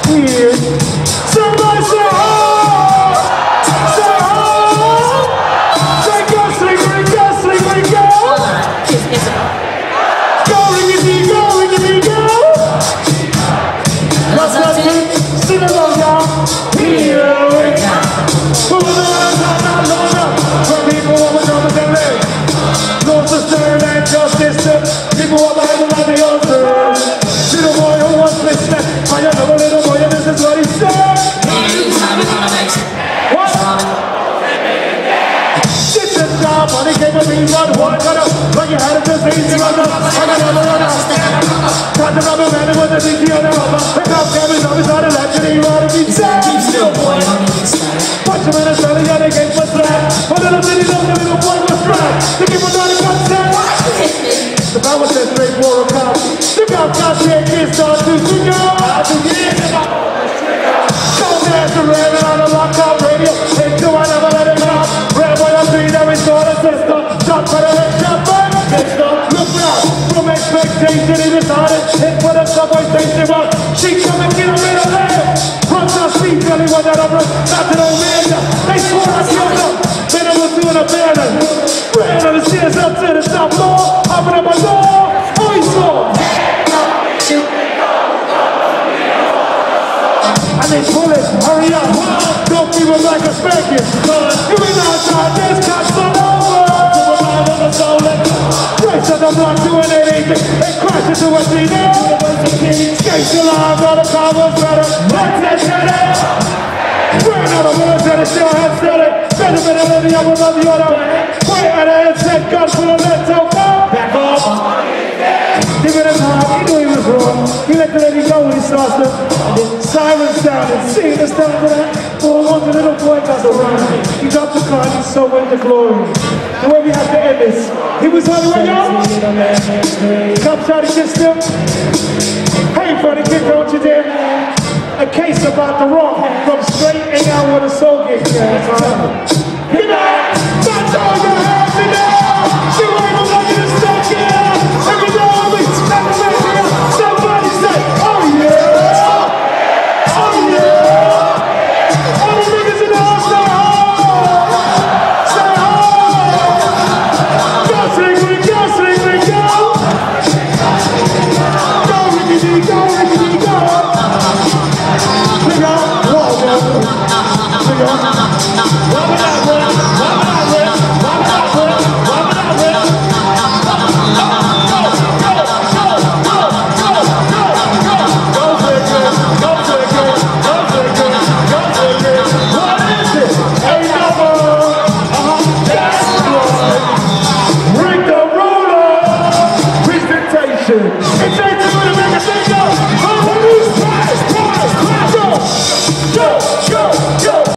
here. Somebody say oh! Say oh! Say go, slingering, go, slingering, go! Go, riggedy, go, riggedy, go! Let's sing along now. Here we go. From people who are over their legs. North to stern and justice. People who are behind the altar. Little boy who wants to step. I know a little boy and this is what he said. What? Sit the job, money came with me, one got up. Like you had a disease, you run up. I got another run up. Got the rubber man with the DT on the rubber. Pick up cabbage, I'm inside a lecture, you ought to be sad. Still boy, watch him in a belly, yeah, they gave us that. But little city, the little boy was trapped. The people down the gun said, the Bible says straight for a cop. Look out, God, yeah, kids start to sing out. Don't dance around on the lockout radio. Until I never let it out. Red, white, and green, every sort of system. Shot for the head, shot for the system. Look out, from expectation, he decided. Hit for the subway station, well, she come and get a little leg. Front our feet, really want that over. Not to no man, they swore I killed them. Then I was doing a banner. Ran on the stairs up to the top floor. Open up my door, oh, he saw. I need bullets, hurry up. Don't keep it like a spanking. Give me now time, this cop's all over. Race of the block doing anything. They crash into a TV. Skate till I'm on the car was better. Let's get it. Ran out of words and it still had steady. Better than any other on the other. Point at a headset, gun full of lead, so go. Back off. Give it a time, he knew he was wrong. He let the lady go when he starts to. And then sirens sounded, singing the stuff for that. For once the little boy got the run. He dropped the car and he so went to glory. The way we have to end this. He was on the way out. Cops tried to kiss him. Hey, funny kid, don't you dare. A case about the wrong from straight and out with a soul gets there. You know, that's all you have to know. You ain't gonna look at this stuff, yeah. Every day we step away here. Somebody say, oh yeah. Oh yeah. All the niggas in the house say, oh. Say, oh. Go, Slingry, go, Slingry, go. Go, Rickety, go, Rickety, go. Look out, whoa, man. Look out.